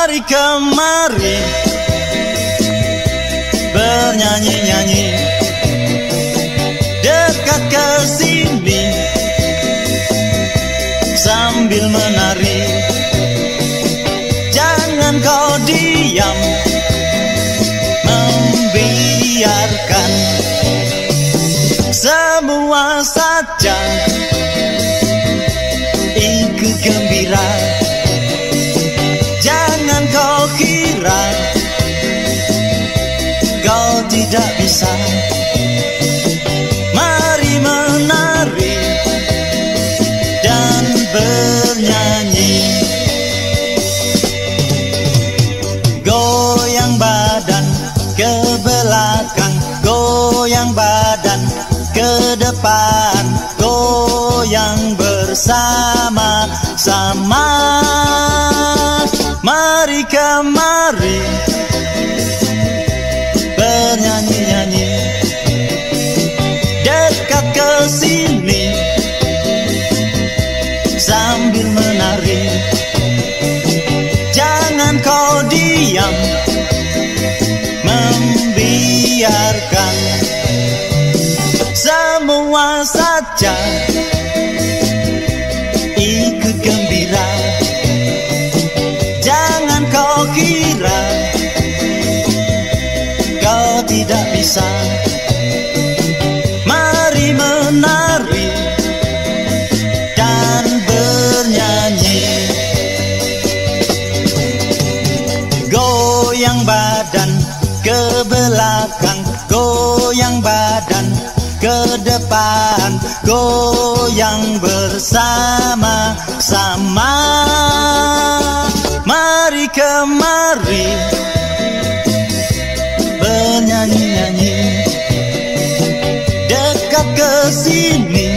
Mari kemari bernyanyi-nyanyi, dekat ke sini sambil menari. Jangan kau diam, membiarkan semua saja ikut gembira. Jangan kau kira kau tidak bisa. Mari menari dan bernyanyi. Goyang badan ke belakang, goyang badan ke depan, goyang bersama-sama. Mari kemari bernyanyi-nyanyi, dekat ke sini sambil menari. Jangan kau diam, membiarkan semua saja ikut gembira. Jangan kau kira kau tidak bisa. Mari menari dan bernyanyi. Goyang badan ke belakang, goyang badan ke depan, goyang bersama-sama. Mari kemari bernyanyi-nyanyi, dekat ke sini